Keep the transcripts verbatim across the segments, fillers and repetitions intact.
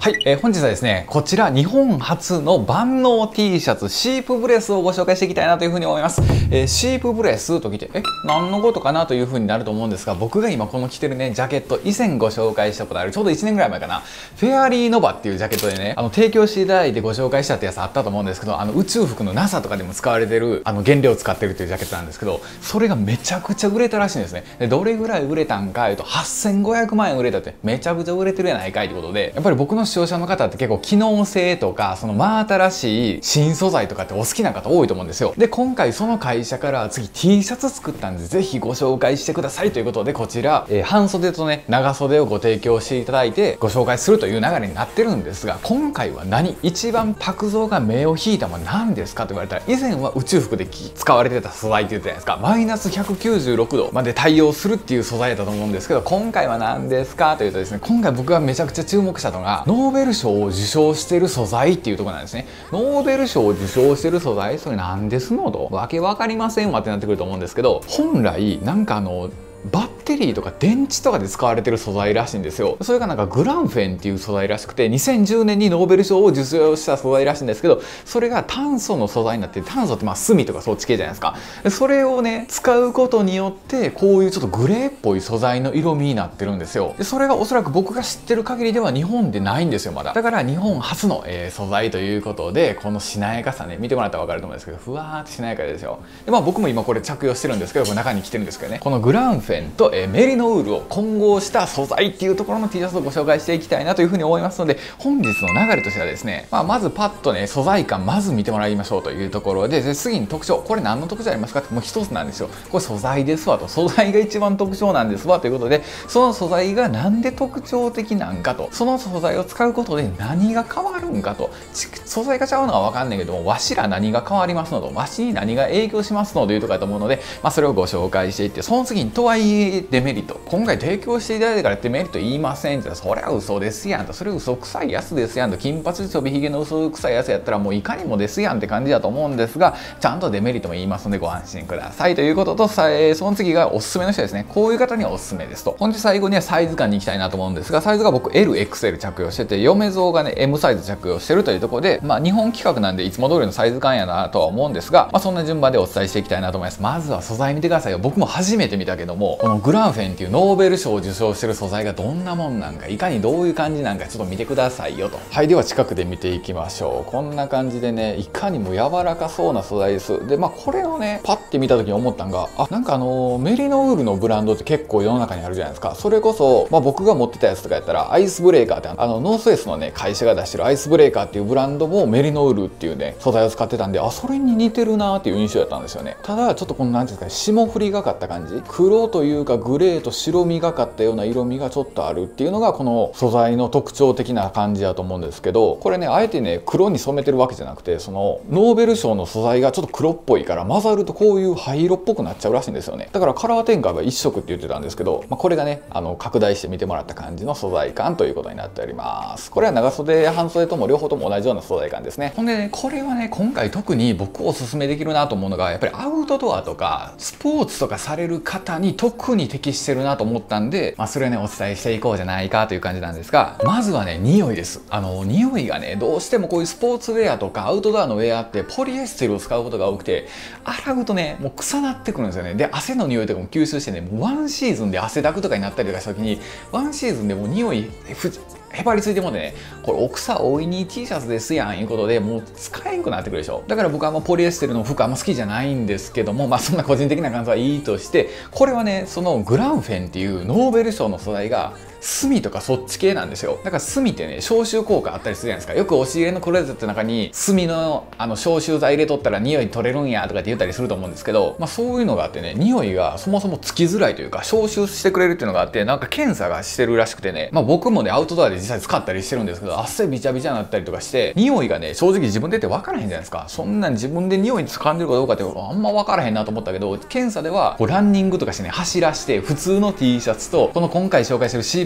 はい、えー、本日はですね、こちら日本初の万能 T シャツシープブレスをご紹介していきたいなというふうに思います。えー、シープブレスと聞いて、え、何のことかなというふうになると思うんですが、僕が今この着てるね、ジャケット、以前ご紹介したことある、ちょうどいちねんぐらい前かな、フェアリーノバっていうジャケットでね、あの、提供していただいてご紹介したってやつあったと思うんですけど、あの、宇宙服の ナサ とかでも使われてる、あの、原料を使ってるっていうジャケットなんですけど、それがめちゃくちゃ売れたらしいんですね。で、どれぐらい売れたんかいうと、はっせんごひゃくまんえん売れたって、めちゃくちゃ売れてるやないかいってことで、やっぱり僕の視聴者の方って結構機能性とかその真新しい新素材とかってお好きな方多いと思うんですよ。で今回その会社から次 T シャツ作ったんでぜひご紹介してくださいということでこちら、えー、半袖とね長袖をご提供していただいてご紹介するという流れになってるんですが、今回は何一番拓蔵が目を引いたもの何ですかと言われたら、以前は宇宙服で使われてた素材って言ってたじゃないですか。マイナスひゃくきゅうじゅうろくどまで対応するっていう素材だと思うんですけど、今回は何ですかというとですね、今回僕がめちゃくちゃ注目したのがノーベル賞を受賞してる素材っていうところなんですね。ノーベル賞を受賞してる素材、それなんですのとわけわかりませんわってなってくると思うんですけど、本来なんかあのバッテリーとか電池とかで使われてる素材らしいんですよ。それがなんかグランフェンっていう素材らしくて、にせんじゅうねんにノーベル賞を受賞した素材らしいんですけど、それが炭素の素材になって、炭素ってまあ炭とかそっち系じゃないですか。それをね使うことによってこういうちょっとグレーっぽい素材の色味になってるんですよ。でそれがおそらく僕が知ってる限りでは日本でないんですよまだ。だから日本初の、えー、素材ということで、このしなやかさね見てもらったら分かると思うんですけど、ふわーってしなやかですよ。でまあ僕も今これ着用してるんですけど、これ中に着てるんですけどね、このグランフェンと、えー、メリノウールを混合した素材っていうところの T シャツをご紹介していきたいなというふうに思いますので、本日の流れとしてはですね、まあ、まずパッとね素材感まず見てもらいましょうというところで、で次に特徴、これ何の特徴ありますかってもう一つなんですよ。これ素材ですわと、素材が一番特徴なんですわということで、その素材がなんで特徴的なんかと、その素材を使うことで何が変わるんかと、素材がちゃうのは分かんないけども、わしら何が変わりますのと、わしに何が影響しますのというところだと思うので、まあ、それをご紹介していって、その次にとはいえデメリット、今回提供していただいてからデメリット言いませんって言ったら、そりゃ嘘ですやんと、それ嘘くさいやつですやんと、金髪ちょびひげの嘘くさいやつやったらもういかにもですやんって感じだと思うんですが、ちゃんとデメリットも言いますのでご安心くださいということと、さえー、その次がおすすめの人ですね。こういう方にはおすすめですと。ほんで最後にはサイズ感に行きたいなと思うんですが、サイズが僕 エルエックスエル 着用してて、嫁像がね エム サイズ着用してるというところで、まあ日本企画なんでいつも通りのサイズ感やなとは思うんですが、まあそんな順番でお伝えしていきたいなと思います。まずは素材見てくださいよ。僕も初めて見たけども、このグランフェンっていうノーベル賞を受賞してる素材がどんなもんなんか、いかにどういう感じなんかちょっと見てくださいよと。はい、では近くで見ていきましょう。こんな感じでね、いかにも柔らかそうな素材です。でまあこれをねパッて見た時に思ったんが、あ、なんかあのー、メリノウールのブランドって結構世の中にあるじゃないですか。それこそ、まあ、僕が持ってたやつとかやったらアイスブレーカーって、あのノースフェイスのね会社が出してるアイスブレーカーっていうブランドもメリノウールっていうね素材を使ってたんで、あ、それに似てるなーっていう印象だったんですよね。ただちょっとこのなんていうんですかね、霜降りがかった感じ、黒というかグレーと白みがかったような色味がちょっとあるっていうのがこの素材の特徴的な感じだと思うんですけど、これねあえてね黒に染めてるわけじゃなくて、そのノーベル賞の素材がちょっと黒っぽいから混ざるとこういう灰色っぽくなっちゃうらしいんですよね。だからカラー展開は一色って言ってたんですけど、まあ、これがねあの拡大して見てもらった感じの素材感ということになっております。これは長袖半袖とも両方とも同じような素材感ですね。ほんでねこれはね今回特に僕おすすめできるなと思うのが、やっぱりアウトドアとかスポーツとかされる方に特に適してるなと思ったんで、まあ、それをねお伝えしていこうじゃないかという感じなんですが、まずはね匂いです。あの匂いがねどうしてもこういうスポーツウェアとかアウトドアのウェアってポリエステルを使うことが多くて、洗うとねもう臭なってくるんですよね。で汗の匂いとかも吸収してね、もうワンシーズンで汗だくとかになったりとかした時に、ワンシーズンでもう匂いへばりついてもんでね、これ奥さおいに T シャツですやんいうことでもう使えんくなってくるでしょ。だから僕はもうポリエステルの服あんま好きじゃないんですけども、まあそんな個人的な感想はいいとして、これはねそのグランフェンっていうノーベル賞の素材が炭とかそっち系なんですよ。だから炭ってね消臭効果あったりするじゃないですか。よく押し入れのクローゼットの中に炭のあの消臭剤入れとったら匂い取れるんやとかって言ったりすると思うんですけど、まあそういうのがあってね、匂いがそもそもつきづらいというか消臭してくれるっていうのがあって、なんか検査がしてるらしくてね、まあ僕もねアウトドアで実際使ったりしてるんですけど、汗びちゃびちゃになったりとかして匂いがね正直自分でって分からへんじゃないですか。そんなに自分で匂い掴んでるかどうかってあんま分からへんなと思ったけど、検査ではこうランニングとかしてね走らして普通の T シャツとこの今回紹介してるシープ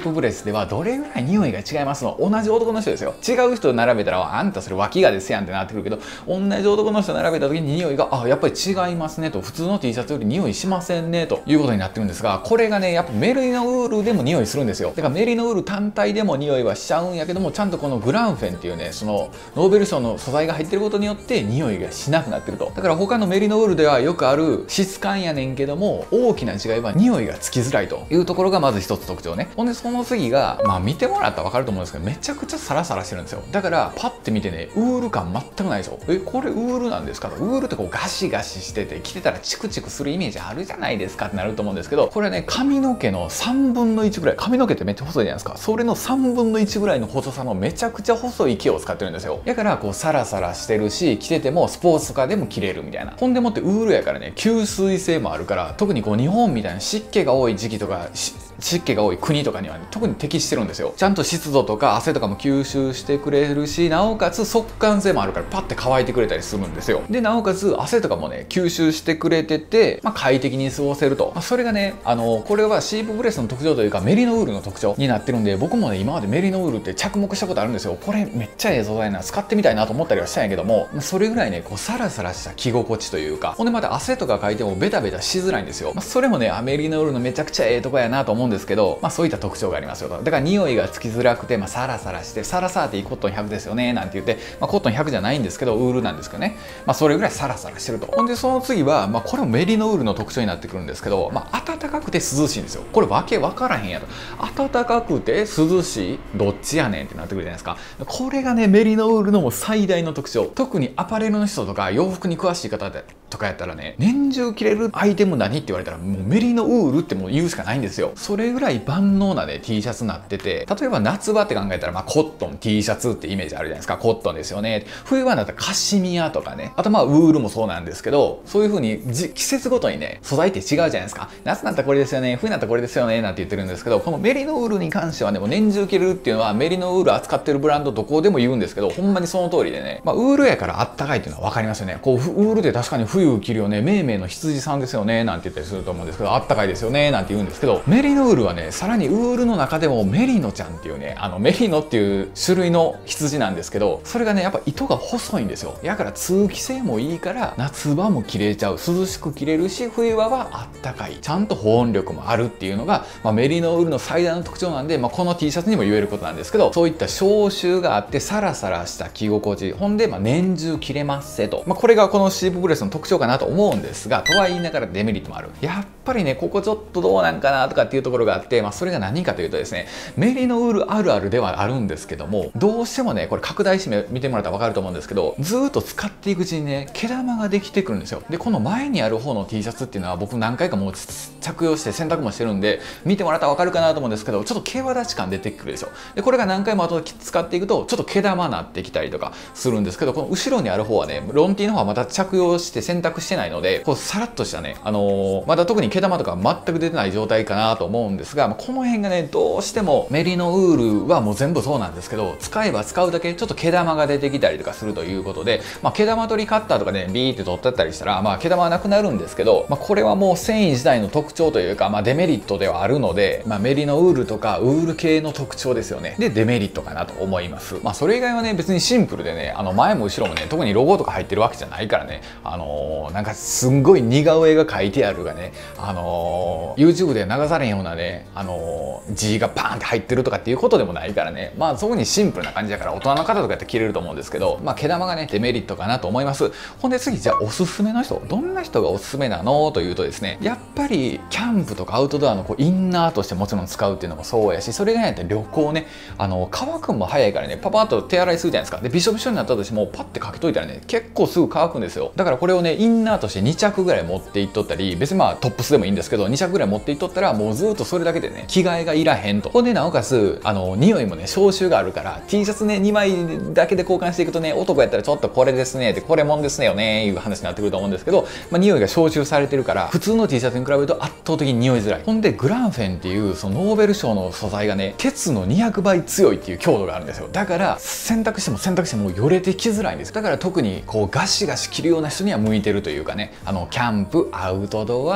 プブレスではどれぐらい匂いが違いますの？同じ男の人ですよ。違う人と並べたら、あんたそれ脇がですやんってなってくるけど、同じ男の人と並べた時に匂いが、あ、やっぱり違いますねと、普通の T シャツより匂いしませんねということになってるんですが、これがね、やっぱメリノウールでも匂いするんですよ。だからメリノウール単体でも匂いはしちゃうんやけども、ちゃんとこのグランフェンっていうね、そのノーベル賞の素材が入ってることによって匂いがしなくなってると。だから他のメリノウールではよくある質感やねんけども、大きな違いは匂いがつきづらいというところがまず一つ特徴ね。ほんでその次が、まあ見てもらったら分かると思うんですけど、めちゃくちゃサラサラしてるんですよ。だからパッて見てね、ウール感全くないでしょ。え、これウールなんですかと。ウールってこうガシガシしてて、着てたらチクチクするイメージあるじゃないですかってなると思うんですけど、これね、髪の毛のさんぶんのいちぐらい、髪の毛ってめっちゃ細いじゃないですか。それのさんぶんのいちぐらいの細さのめちゃくちゃ細い毛を使ってるんですよ。だからこうサラサラしてるし、着ててもスポーツとかでも着れるみたいな。ほんでもってウールやからね、吸水性もあるから、特にこう日本みたいな湿気が多い時期とか、湿気が多い国とかには、ね、特に適してるんですよ。ちゃんと湿度とか汗とかも吸収してくれるし、なおかつ速乾性もあるからパッて乾いてくれたりするんですよ。でなおかつ汗とかもね吸収してくれてて、まあ、快適に過ごせると、まあ、それがね、あのこれはシープブレスの特徴というかメリノウールの特徴になってるんで、僕もね今までメリノウールって着目したことあるんですよ。これめっちゃええ素材な、使ってみたいなと思ったりはしたんやけども、それぐらいねこうサラサラした着心地というか、ほんでまた汗とかかいてもベタベタしづらいんですよ。まあ、それもねメリノウールのめちゃくちゃええとこやなと思うんですけど、まあ、そういった特徴がありますよと。だから匂いがつきづらくて、まあ、サラサラして、サラサーティーコットンひゃくですよねなんて言って、まあ、コットンひゃくじゃないんですけどウールなんですけどね、まあ、それぐらいサラサラしてると。ほんでその次は、まあ、これもメリノウールの特徴になってくるんですけど、まあ、暖かくて涼しいんですよ。これわけわからへんやと。暖かくて涼しいどっちやねんってなってくるじゃないですか。これがねメリノウールのもう最大の特徴。特にアパレルの人とか洋服に詳しい方とかやったらね、年中着れるアイテム何って言われたらもうメリノウールってもう言うしかないんですよ。それぐらい万能なね T シャツになってて、例えば夏場って考えたら、まあ、コットン T シャツってイメージあるじゃないですか。コットンですよね。冬場だったらカシミヤとかね、あとまあウールもそうなんですけど、そういう風に季節ごとにね素材って違うじゃないですか。夏だったらこれですよね、冬だったらこれですよねなんて言ってるんですけど、このメリノウールに関してはねもう年中着れるっていうのは、メリノウール扱ってるブランドどこでも言うんですけど、ほんまにその通りでね、まあ、ウールやからあったかいっていうのは分かりますよね。こうウールで確かに冬着るよね、めいめいの羊さんですよねなんて言ったりすると思うんですけど、あったかいですよねなんて言うんですけど、メリノウールはねさらにウールの中でもメリノちゃんっていうね、あのメリノっていう種類の羊なんですけど、それがねやっぱ糸が細いんですよ。だから通気性もいいから夏場も着れちゃう、涼しく着れるし、冬場はあったかい、ちゃんと保温力もあるっていうのが、まあ、メリノウールの最大の特徴なんで、まあ、この T シャツにも言えることなんですけど、そういった消臭があってサラサラした着心地、ほんで、まあ、年中着れますせと、まあ、これがこのシープブレスの特徴かなと思うんですが、とは言いながらデメリットもある。やっぱりねここちょっとどうなんかなとかっていうところがあって、まあ、それが何かというとですね、メリノウールあるあるではあるんですけども、どうしてもねこれ拡大して見てもらったら分かると思うんですけど、ずーっと使っていくうちにね毛玉ができてくるんですよ。でこの前にある方の T シャツっていうのは僕何回かもう着用して洗濯もしてるんで見てもらったら分かるかなと思うんですけど、ちょっと毛羽立ち感出てくるでしょ。でこれが何回も後で使っていくとちょっと毛玉になってきたりとかするんですけど、この後ろにある方はね、ロン T の方はまた着用して洗濯してないので、こうさらっとしたね、あのー、まだ特に毛玉とか全く出てない状態かなと思うんですが、この辺がねどうしてもメリノウールはもう全部そうなんですけど、使えば使うだけちょっと毛玉が出てきたりとかするということで、まあ、毛玉取りカッターとかで、ね、ビーって取ってったりしたら、まあ、毛玉はなくなるんですけど、まあ、これはもう繊維自体の特徴というか、まあ、デメリットではあるので、まあ、メリノウールとかウール系の特徴ですよね。でデメリットかなと思います。まあ、それ以外はね別にシンプルでね、あの前も後ろもね特にロゴとか入ってるわけじゃないからね、あのー、なんかすんごい似顔絵が描いてあるがね、あのー、YouTube で流されんようなね、あのー、字がバーンって入ってるとかっていうことでもないからね、まあそこにシンプルな感じだから大人の方とかやって着れると思うんですけど、まあ毛玉がねデメリットかなと思います。ほんで次、じゃあおすすめの人、どんな人がおすすめなのというとですね、やっぱりキャンプとかアウトドアのこうインナーとしてもちろん使うっていうのもそうやし、それがやったら旅行ね、あの乾くんも早いからね、パパッと手洗いするじゃないですか。でびしょびしょになったとしてもパッてかけといたらね結構すぐ乾くんですよ。だからこれをねインナーとしてに着ぐらい持っていっとったり、別にまあトップスでもいいんですけどに着ぐらい持っていっとったらもうずっとそれだけでね着替えがいらへんと。ほんでなおかつあの匂いもね消臭があるから、 T シャツねにまいだけで交換していくとね、男やったらちょっとこれですねって、これもんですねよねいう話になってくると思うんですけど、まあ、匂いが消臭されてるから普通の T シャツに比べると圧倒的に匂いづらい。ほんでグランフェンっていうそのノーベル賞の素材がね鉄のにひゃくばい強いっていう強度があるんですよ。だから洗濯しても洗濯してもよれてきづらいんです。だから特にこうガシガシ着るような人には向いてるというかね、あのキャンプ、アウトドア、そして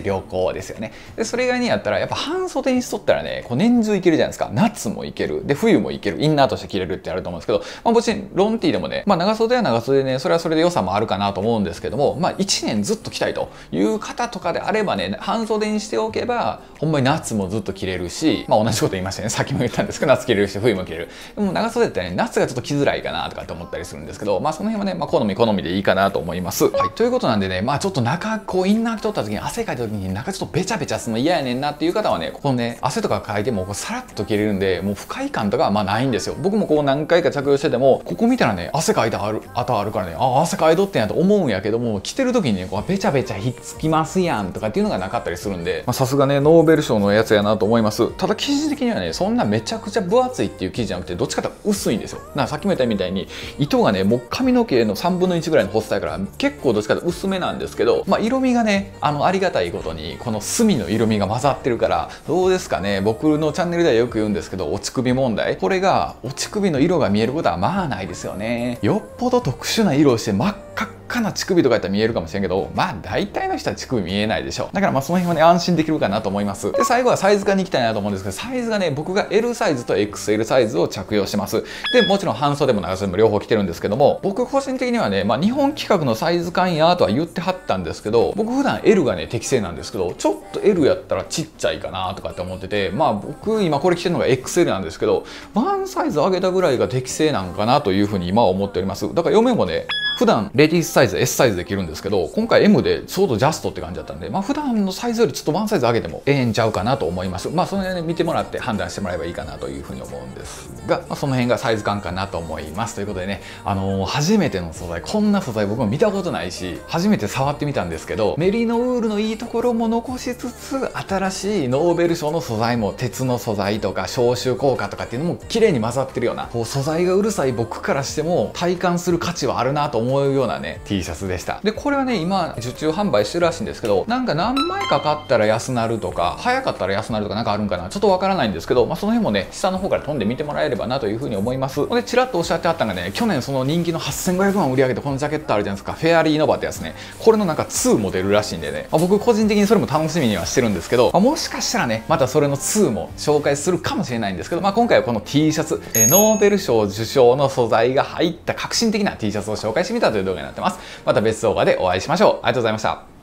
良好ですよね。でそれ以外にやったらやっぱ半袖にしとったらね、こう年中いけるじゃないですか。夏もいける、で冬もいける、インナーとして着れるってあると思うんですけど、まあ、もちろんロンティーでもね、まあ、長袖は長袖でね、それはそれで良さもあるかなと思うんですけども、まあ、いちねんずっと着たいという方とかであればね、半袖にしておけばほんまに夏もずっと着れるし、まあ、同じこと言いましたね。さっきも言ったんですけど、夏着れるし冬も着れる。でも長袖ってね、夏がちょっと着づらいかなとかって思ったりするんですけど、まあその辺はね、まあ、好み好みでいいかなと思います。はい、ということなんでね、まあちょっと中こうインナー着とった時に汗かいた時に中ちょっとベチャベチャするの嫌やねんなっていう方はね、ここね汗とかかいてもこうさらっと着れるんで、もう不快感とかはまあないんですよ。僕もこう何回か着用してても、ここ見たらね汗かいたある跡あるからね、ああ汗かいとってんやと思うんやけども、着てる時にねこうベチャベチャひっつきますやんとかっていうのがなかったりするんで、さすがねノーベル賞のやつやなと思います。ただ生地的にはねそんなめちゃくちゃ分厚いっていう生地じゃなくて、どっちかというと薄いんですよ。なんかさっきも言ったみたいに糸がねもう髪の毛のさんぶんのいちぐらいの細さやから結構どっちかというと薄めなんですけど、まあ、色味がねあのありがたいことにこの墨の色味が混ざってるから、どうですかね、僕のチャンネルではよく言うんですけど、落ち首問題、これが落ち首の色が見えることはまあないですよね。よっぽど特殊な色をして真っ赤っかな乳首とかやったら見えるかもしれんけど、まあ大体の人は乳首見えないでしょ。だからまあその辺はね安心できるかなと思います。で最後はサイズ感に行きたいなと思うんですけど、サイズがね僕が エル サイズと エックスエル サイズを着用してます。でもちろん半袖も長袖も両方着てるんですけども、僕個人的にはね、まあ、日本規格のサイズ感やとは言ってはったんですけど、僕普段 エル がね適正なんですけど、ちょっと エル やったらちっちゃいかなとかって思ってて、まあ僕今これ着てるのが エックスエル なんですけど、ワンサイズ上げたぐらいが適正なんかなというふうに今は思っております。だから嫁もね普段レディースサイズ エス サイズで着るんですけど、今回 エム でちょうどジャストって感じだったんで、まあ普段のサイズよりちょっとワンサイズ上げてもええんちゃうかなと思います。まあその辺ね見てもらって判断してもらえばいいかなというふうに思うんですが、まあ、その辺がサイズ感かなと思います。ということでね、あのー、初めての素材、こんな素材僕も見たことないし初めて触ってみたんですけど、メリノウールのいいところも残しつつ、新しいノーベル賞の素材も鉄の素材とか消臭効果とかっていうのも綺麗に混ざってるような、こう素材がうるさい僕からしても体感する価値はあるなと思うようなね T シャツでした。でこれはね今受注販売してるらしいんですけど、なんか何枚か買ったら安なるとか早かったら安なるとかなんかあるんかな、ちょっとわからないんですけど、まあ、その辺もね下の方から飛んで見てもらえればなというふうに思います。でちらっとおっしゃってあったのがね、去年その人気のはっせんごひゃくまん売り上げてこのジャケットあるじゃないですか、フェアリーノバってやつね、これのなんかツーも出るらしいんでね、まあ、僕個人的にそれも楽しみにはしてるんですけど、まあ、もしかしたらねまたそれのツーも紹介するかもしれないんですけど、まあ、今回はこの T シャツ、えー、ノーベル賞受賞の素材が入った革新的な T シャツを紹介してみたという動画になってます。また別動画でお会いしましょう。ありがとうございました。